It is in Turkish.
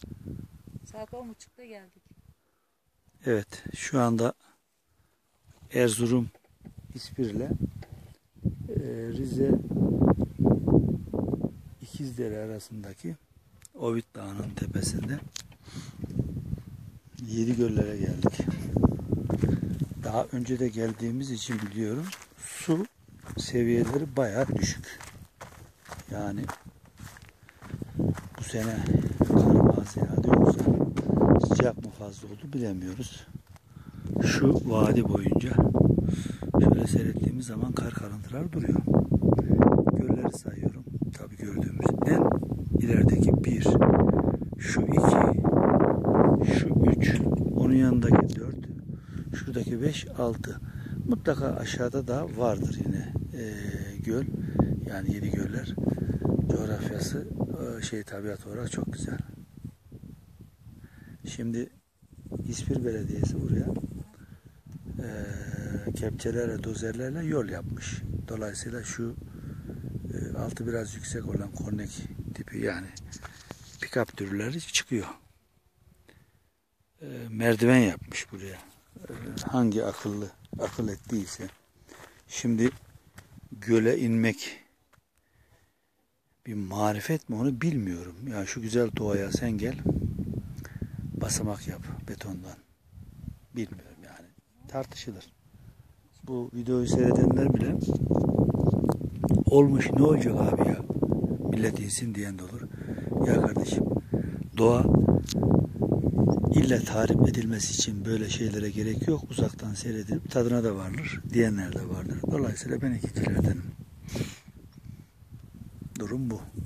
Saat 10.30'da geldik. Evet, şu anda Erzurum İspir'le Rize İkizdere arasındaki Ovit Dağı'nın tepesinde Yedigöller'e geldik. Daha önce de geldiğimiz için biliyorum, su seviyeleri bayağı düşük. Yani bu sene kar mı az yağdı yoksa sıcak mı fazla oldu bilemiyoruz. Şu vadi boyunca şöyle seyrettiğimiz zaman kar kalıntılar duruyor. Gölleri sayıyorum. Tabii gördüğümüz en ilerideki 1, şu 2, şu 3, onun yanındaki 4, şuradaki 5, 6. Mutlaka aşağıda da vardır yine göl. Yani Yedigöller coğrafyası tabiat olarak çok güzel. Şimdi İspir Belediyesi buraya kepçelerle, dozerlerle yol yapmış. Dolayısıyla şu altı biraz yüksek olan kornek tipi, yani pick-up türleri çıkıyor. Merdiven yapmış buraya. Hangi akıl ettiyse. Şimdi göle inmek bir marifet mi onu bilmiyorum. Ya şu güzel doğaya sen gel, basamak yap betondan. Bilmiyorum yani. Tartışılır. Bu videoyu seyredenler bile olmuş ne olacak abi ya, millet insin diyen de olur. Ya kardeşim, doğa illa tarif edilmesi için böyle şeylere gerek yok. Uzaktan seyredilip tadına da varılır diyenler de vardır. Dolayısıyla ben ikincilerdenim. Durum bu.